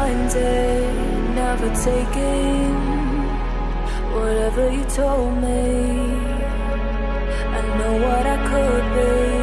blinded, never taking whatever you told me. I know what I could be.